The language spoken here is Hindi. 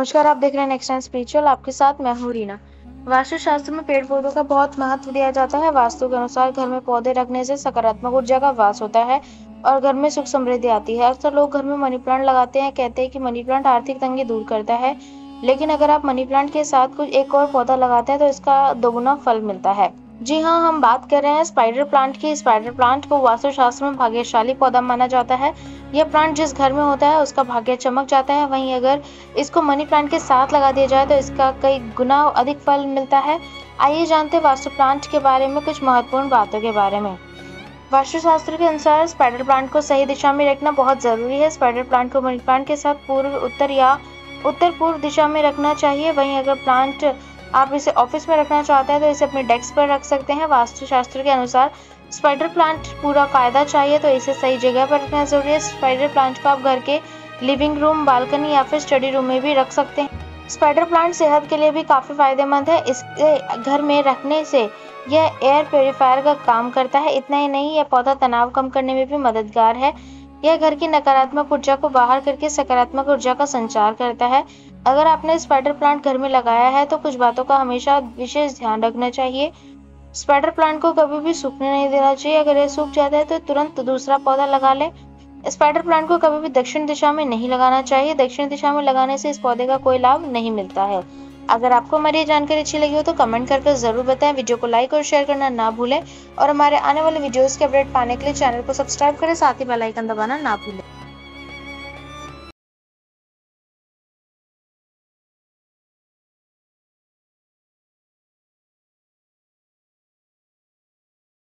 नमस्कार, आप देख रहे हैं नेक्स्ट टाइम स्पिरिचुअल। आपके साथ मैं हूँ रीना। वास्तुशास्त्र में पेड़ पौधों का बहुत महत्व दिया जाता है। वास्तु के अनुसार घर में पौधे रखने से सकारात्मक ऊर्जा का वास होता है और घर में सुख समृद्धि आती है। अक्सर लोग घर में मनी प्लांट लगाते हैं, कहते हैं कि मनी प्लांट आर्थिक तंगी दूर करता है। लेकिन अगर आप मनी प्लांट के साथ कुछ एक और पौधा लगाते हैं तो इसका दोगुना फल मिलता है। जी हाँ, हम बात कर रहे हैं स्पाइडर प्लांट की। स्पाइडर प्लांट को वास्तुशास्त्र में भाग्यशाली पौधा माना जाता है। यह प्लांट जिस घर में होता है उसका भाग्य चमक जाता है। वहीं अगर इसको मनी प्लांट के साथ लगा दिया जाए तो इसका कई गुना अधिक फल मिलता है। आइए जानते हैं वास्तु प्लांट के बारे में कुछ महत्वपूर्ण बातों के बारे में। वास्तुशास्त्र के अनुसार स्पाइडर प्लांट को सही दिशा में रखना बहुत जरूरी है। स्पाइडर प्लांट को मनी प्लांट के साथ पूर्व, उत्तर या उत्तर पूर्व दिशा में रखना चाहिए। वहीं अगर प्लांट आप इसे ऑफिस में रखना चाहते हैं तो इसे अपने डेस्क पर रख सकते हैं। वास्तुशास्त्र के अनुसार स्पाइडर प्लांट पूरा फायदा चाहिए तो इसे सही जगह पर रखना जरूरी है। स्पाइडर प्लांट को आप घर के लिविंग रूम, बालकनी या फिर स्टडी रूम में भी रख सकते हैं। स्पाइडर प्लांट सेहत के लिए भी काफी फायदेमंद है। इसके घर में रखने से यह एयर प्योरीफायर का काम करता है। इतना ही नहीं, यह पौधा तनाव कम करने में भी मददगार है। यह घर की नकारात्मक ऊर्जा को बाहर करके सकारात्मक ऊर्जा का संचार करता है। अगर आपने स्पाइडर प्लांट घर में लगाया है तो कुछ बातों का हमेशा विशेष ध्यान रखना चाहिए। स्पाइडर प्लांट को कभी भी सूखने नहीं देना चाहिए। अगर यह सूख जाता है तो तुरंत दूसरा पौधा लगा लें। स्पाइडर प्लांट को कभी भी दक्षिण दिशा में नहीं लगाना चाहिए। दक्षिण दिशा में लगाने से इस पौधे का कोई लाभ नहीं मिलता है। अगर आपको हमारी ये जानकारी अच्छी लगी हो तो कमेंट करके जरूर बताएं। वीडियो को लाइक और शेयर करना ना भूलें और हमारे आने वाले वीडियोस के अपडेट पाने के लिए चैनल को सब्सक्राइब करें, साथ ही बेल आइकन दबाना ना भूलें।